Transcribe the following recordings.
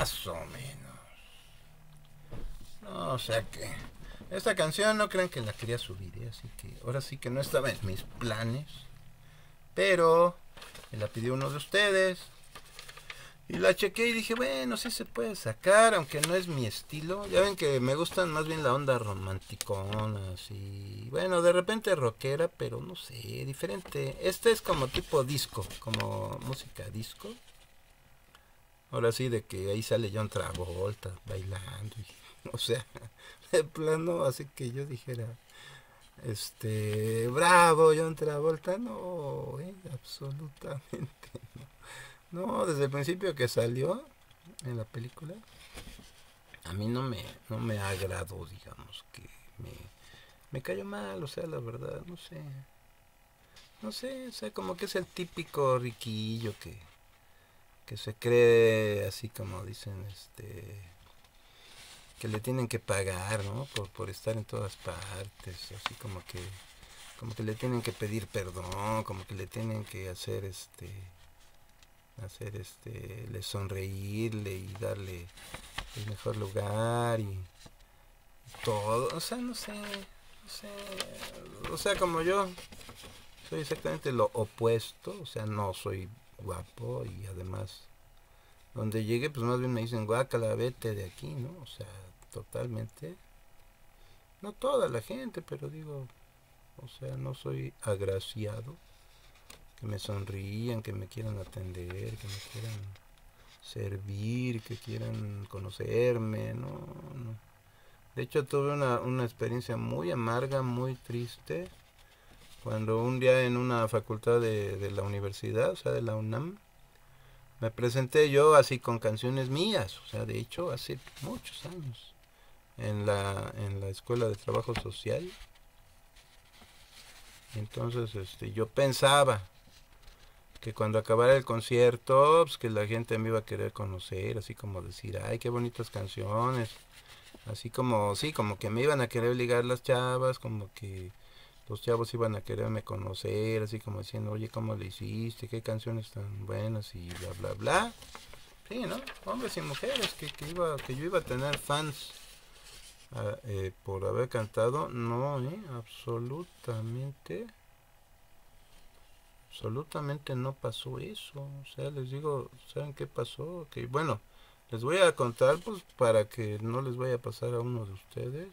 más o menos. No, o sea que esta canción no crean que la quería subir, ¿eh? Así que ahora sí que no estaba en mis planes, pero me la pidió uno de ustedes y la chequé y dije, bueno, sí se puede sacar, aunque no es mi estilo. Ya ven que me gustan más bien la onda romanticona, así. Bueno, de repente rockera, pero no sé, diferente. Este es como tipo disco, como música disco. Ahora sí, de que ahí sale John Travolta bailando. O sea, de plano, así que yo dijera, bravo John Travolta, no, absolutamente. No, desde el principio que salió en la película, a mí no me agradó, digamos, que me, me cayó mal, o sea, la verdad, no sé. No sé, o sea, como que es el típico riquillo que se cree así como dicen, que le tienen que pagar, ¿no? Por estar en todas partes, así como que le tienen que pedir perdón, como que le tienen que le sonreírle y darle el mejor lugar y todo, o sea, no sé, o sea, como yo soy exactamente lo opuesto, o sea, no soy guapo y además donde llegue pues más bien me dicen guácala, vete de aquí, ¿no? O sea, totalmente, no toda la gente, pero digo, o sea, no soy agraciado, que me sonrían, que me quieran atender, que me quieran servir, que quieran conocerme, no, no. De hecho tuve una experiencia muy amarga, muy triste, cuando un día en una facultad de la universidad, o sea, de la UNAM, me presenté yo así con canciones mías, o sea, de hecho hace muchos años, en la escuela de trabajo social. Entonces, yo pensaba que cuando acabara el concierto, pues que la gente me iba a querer conocer, así como decir, ay, qué bonitas canciones, así como, sí, como que me iban a querer ligar las chavas, como que los chavos iban a quererme conocer, así como diciendo, oye, ¿cómo le hiciste? ¿Qué canciones tan buenas? Y bla, bla, bla. Sí, ¿no? Hombres y mujeres, que yo iba a tener fans por haber cantado. No, absolutamente no pasó eso. O sea, les digo, ¿saben qué pasó? Que bueno, les voy a contar pues para que no les vaya a pasar a uno de ustedes.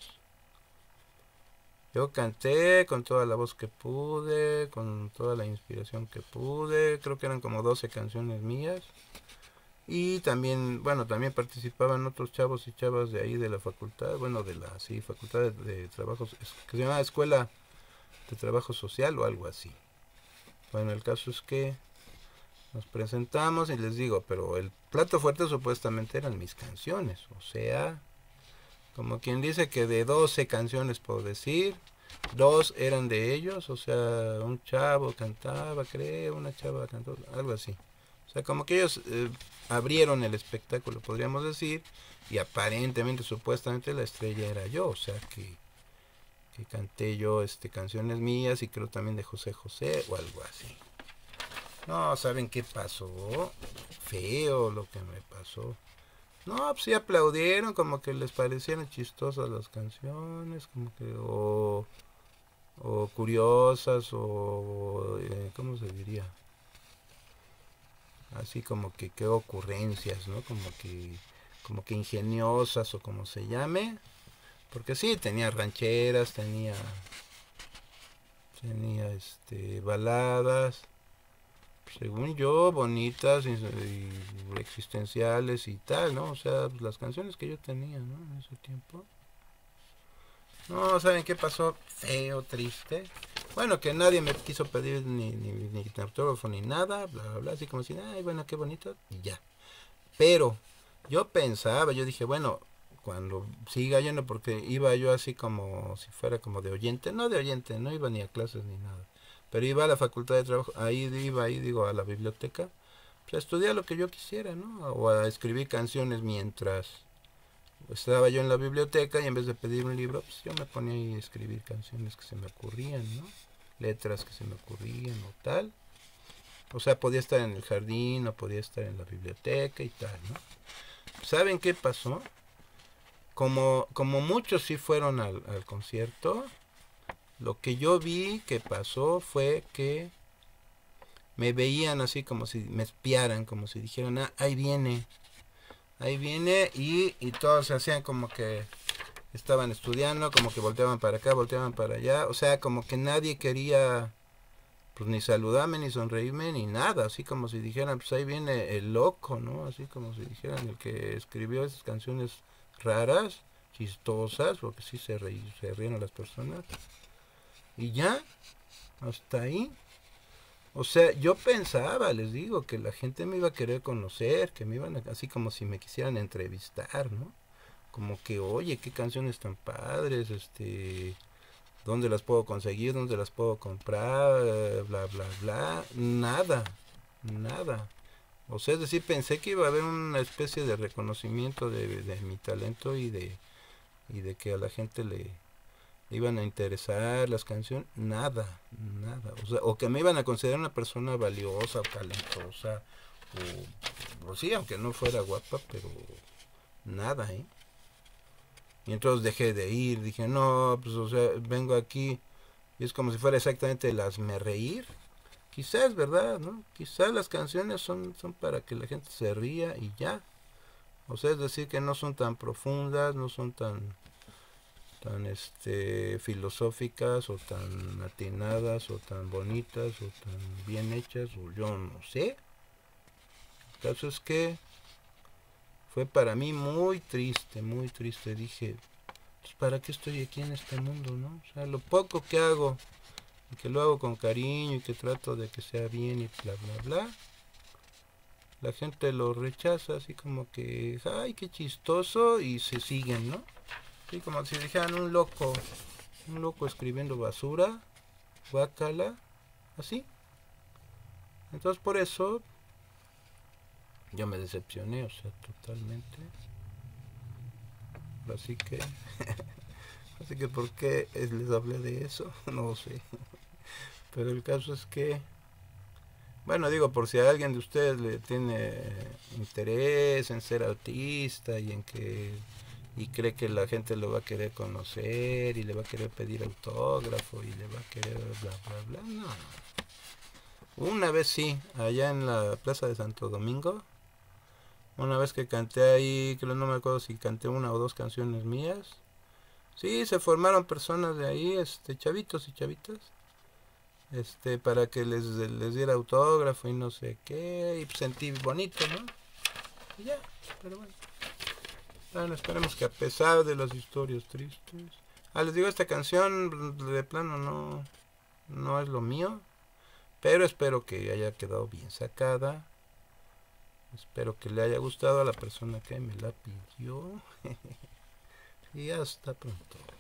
Yo canté con toda la voz que pude, con toda la inspiración que pude. Creo que eran como 12 canciones mías. Y también, bueno, también participaban otros chavos y chavas de ahí de la facultad, bueno, de la, sí, facultad de trabajos, que se llama Escuela de Trabajo Social o algo así. Bueno, el caso es que nos presentamos y les digo, pero el plato fuerte supuestamente eran mis canciones, o sea, como quien dice que de 12 canciones por decir, dos eran de ellos, o sea, un chavo cantaba, creo, una chava cantó, algo así. O sea, como que ellos abrieron el espectáculo, podríamos decir, y aparentemente, supuestamente, la estrella era yo, o sea, que canté yo canciones mías y creo también de José José o algo así. No, ¿saben qué pasó? Feo lo que me pasó. No, pues sí aplaudieron, como que les parecieron chistosas las canciones, como que, o curiosas, o, ¿cómo se diría? Así como que qué ocurrencias, ¿no? Como que ingeniosas o como se llame, porque sí tenía rancheras, tenía baladas, según yo bonitas y existenciales y tal, ¿no? O sea, pues, las canciones que yo tenía, ¿no? En ese tiempo. No, ¿saben qué pasó? Feo, triste. Bueno, que nadie me quiso pedir ni autógrafo ni nada, bla, bla, bla, así como si, ay, bueno, qué bonito, y ya. Pero yo pensaba, yo dije, bueno, cuando siga yendo, porque iba yo así como si fuera como de oyente, no de oyente, no iba ni a clases ni nada, pero iba a la facultad de trabajo, ahí iba, ahí digo, a la biblioteca, pues a estudiar lo que yo quisiera, ¿no? O a escribir canciones mientras estaba yo en la biblioteca y en vez de pedir un libro, pues yo me ponía ahí a escribir canciones que se me ocurrían, ¿no? Letras que se me ocurrían o tal. O sea, podía estar en el jardín o podía estar en la biblioteca y tal, ¿no? ¿saben qué pasó? Como muchos sí fueron al concierto, lo que yo vi que pasó fue que me veían así como si me espiaran, como si dijeran, ah, ahí viene, y todos se hacían como que estaban estudiando, como que volteaban para acá, volteaban para allá, o sea, como que nadie quería pues ni saludarme, ni sonreírme, ni nada, así como si dijeran, pues ahí viene el loco, ¿no? Así como si dijeran el que escribió esas canciones raras, chistosas, porque sí se rieron las personas, y ya, hasta ahí. O sea, yo pensaba, les digo, que la gente me iba a querer conocer, que me iban a, así como si me quisieran entrevistar, ¿no? Como que, oye, qué canciones tan padres, dónde las puedo conseguir, dónde las puedo comprar, bla, bla, bla. Nada, nada. O sea, es decir, pensé que iba a haber una especie de reconocimiento de mi talento y de que a la gente le iban a interesar las canciones. Nada, nada. O sea, o que me iban a considerar una persona valiosa o talentosa. O sí, aunque no fuera guapa, pero nada, ¿eh? Y entonces dejé de ir, dije, no, pues o sea, vengo aquí y es como si fuera exactamente el hazme reír. Quizás, ¿verdad? ¿No? Quizás las canciones son para que la gente se ría y ya. O sea, es decir, que no son tan profundas, no son tan filosóficas o tan atinadas o tan bonitas o tan bien hechas o yo no sé. El caso es que fue para mí muy triste, muy triste. Dije, pues ¿para qué estoy aquí en este mundo, no? O sea, lo poco que hago, y que lo hago con cariño y que trato de que sea bien y bla, bla, bla, la gente lo rechaza así como que, ay, qué chistoso, y se siguen, ¿no? Así como si dijeran un loco escribiendo basura, guácala, así. Entonces por eso yo me decepcioné, o sea, totalmente. Así que, así que ¿por qué les hablé de eso? No sé. Pero el caso es que, bueno, digo, por si a alguien de ustedes le tiene interés en ser autista y en que y cree que la gente lo va a querer conocer y le va a querer pedir autógrafo y le va a querer bla bla bla, no. Una vez sí, allá en la Plaza de Santo Domingo, una vez que canté ahí, creo no me acuerdo si canté una o dos canciones mías. Sí, se formaron personas de ahí, chavitos y chavitas, para que les diera autógrafo y no sé qué, y sentí bonito, ¿no? Y ya, pero bueno. Bueno, esperemos que a pesar de las historias tristes. Ah, les digo, esta canción de plano no es lo mío, pero espero que haya quedado bien sacada. Espero que le haya gustado a la persona que me la pidió. Y hasta pronto.